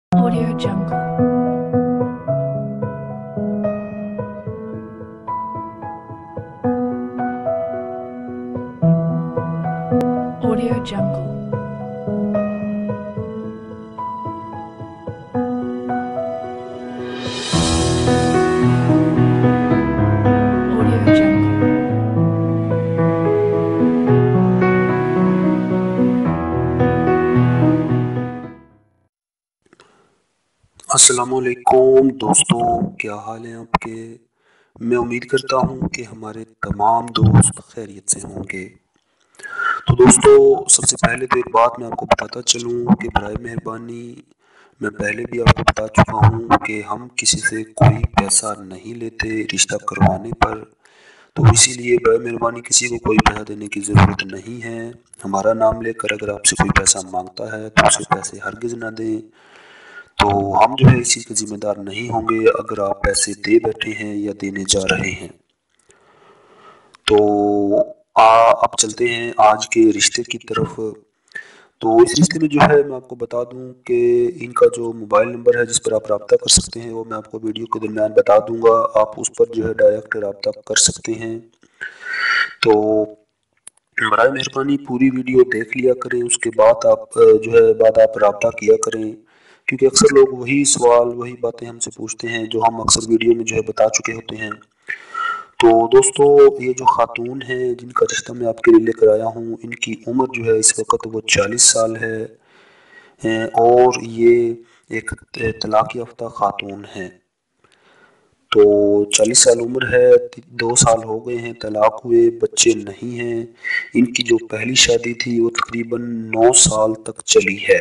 Audio Jungle. Audio Jungle. Audio Jungle. अस्सलामुअलैकुम दोस्तों, क्या हाल है आपके। मैं उम्मीद करता हूँ कि हमारे तमाम दोस्त खैरियत से होंगे। तो दोस्तों, सबसे पहले तो एक बात मैं आपको बताता चलूँ कि बराए मेहरबानी, मैं पहले भी आपको बता चुका हूँ कि हम किसी से कोई पैसा नहीं लेते रिश्ता करवाने पर। तो इसीलिए बराए मेहरबानी किसी को कोई पैसा देने की ज़रूरत नहीं है। हमारा नाम लेकर अगर आपसे कोई पैसा मांगता है तो उसे पैसे हरगिज़ ना दें। तो हम जो है इस चीज़ के ज़िम्मेदार नहीं होंगे अगर आप पैसे दे बैठे हैं या देने जा रहे हैं। तो अब चलते हैं आज के रिश्ते की तरफ। तो इस रिश्ते में जो है मैं आपको बता दूं कि इनका जो मोबाइल नंबर है जिस पर आप रब्ता कर सकते हैं वो मैं आपको वीडियो के दरमियान बता दूंगा। आप उस पर जो है डायरेक्ट रब्ता कर सकते हैं। तो बराए मेहरबानी पूरी वीडियो देख लिया करें, उसके बाद आप जो है आप रब्ता किया करें, क्योंकि अक्सर लोग वही सवाल वही बातें हमसे पूछते हैं जो हम अक्सर वीडियो में जो है बता चुके होते हैं। तो दोस्तों, ये जो खातून है जिनका रिश्ता मैं आपके लिए लेकर आया हूँ, इनकी उम्र जो है इस वक्त वो 40 साल है और ये एक तलाक याफ्ता खातून है। तो 40 साल उम्र है, 2 साल हो गए हैं तलाक हुए, बच्चे नहीं हैं। इनकी जो पहली शादी थी वो तकरीबन 9 साल तक चली है,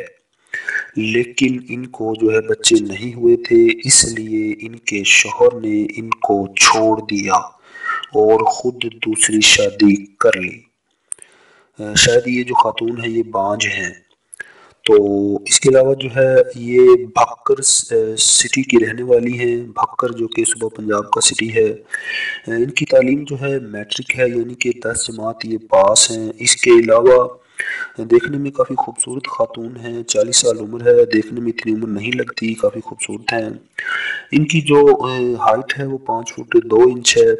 लेकिन इनको जो है बच्चे नहीं हुए थे, इसलिए इनके शौहर ने इनको छोड़ दिया और ख़ुद दूसरी शादी कर ली। शायद ये जो खातून है ये बांझ हैं। तो इसके अलावा जो है ये भक्कर सिटी की रहने वाली हैं। भक्कर जो कि सूबा पंजाब का सिटी है। इनकी तालीम जो है मैट्रिक है, यानी कि 10 जमात ये पास हैं। इसके अलावा देखने में काफ़ी खूबसूरत खातून हैं, 40 साल उम्र है, देखने में इतनी उम्र नहीं लगती, काफ़ी खूबसूरत हैं। इनकी जो हाइट है वो 5 फुट 2 इंच है।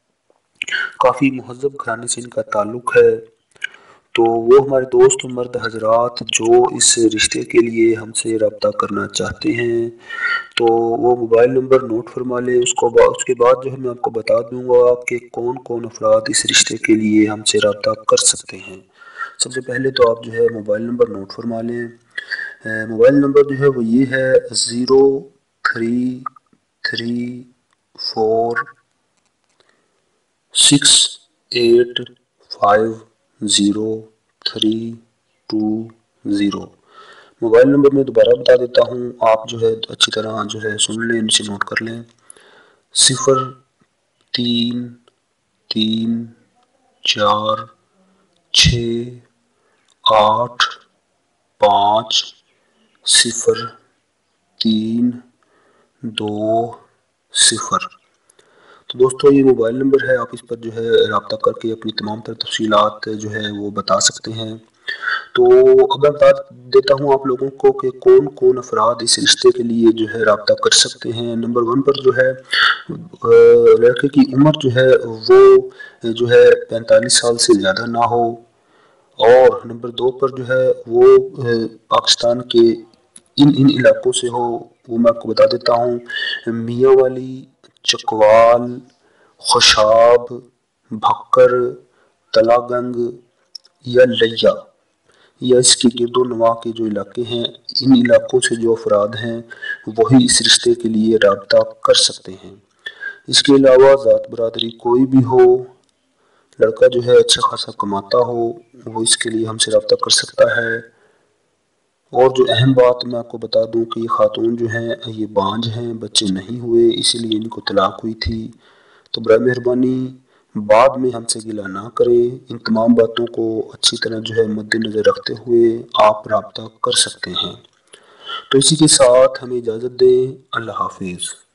काफ़ी महज़ब घराने से इनका ताल्लुक़ है। तो वो हमारे दोस्त मर्द हजरात जो इस रिश्ते के लिए हमसे रब्ता करना चाहते हैं, तो वो मोबाइल नंबर नोट फरमा लें। उसके बाद जो है मैं आपको बता दूंगा कि कौन कौन अफराद इस रिश्ते के लिए हमसे रब्ता कर सकते हैं। सबसे पहले तो आप जो है मोबाइल नंबर नोट फरमा लें। मोबाइल नंबर जो है वो ये है 033468503220। मोबाइल नंबर मैं दोबारा बता देता हूँ, आप जो है अच्छी तरह जो है सुन लें, नीचे नोट कर लें। 0334385020। तो दोस्तों, ये मोबाइल नंबर है, आप इस पर जो है रब्ता करके अपनी तमाम तर तफसीलात जो है वो बता सकते हैं। तो अब मैं बता देता हूँ आप लोगों को कि कौन कौन अफराद इस रिश्ते के लिए जो है रब्ता कर सकते हैं। नंबर 1 पर जो है लड़के की उम्र जो है वो जो है 45 साल से ज़्यादा ना हो। और नंबर 2 पर जो है वो पाकिस्तान के इन इन इलाकों से हो, वो मैं आपको बता देता हूँ। मियाँ वाली, चकवाल, खुशाब, भक्कर, तलागंग या लिया या इसके गिरदो नवा के जो इलाके हैं, इन इलाकों से जो अफराद हैं वही इस रिश्ते के लिए रब्ता कर सकते हैं। इसके अलावा ज़ात बरादरी कोई भी हो, लड़का जो है अच्छा खासा कमाता हो, वो इसके लिए हमसे रब्ता कर सकता है। और जो अहम बात मैं आपको बता दूं कि ये खातून जो हैं ये बांझ हैं, बच्चे नहीं हुए, इसीलिए इनको तलाक हुई थी। तो बराए मेहरबानी बाद में हमसे गिला ना करें। इन तमाम बातों को अच्छी तरह जो है मद्देनज़र रखते हुए आप रब्ता कर सकते हैं। तो इसी के साथ हमें इजाज़त दें। अल्लाह हाफिज़।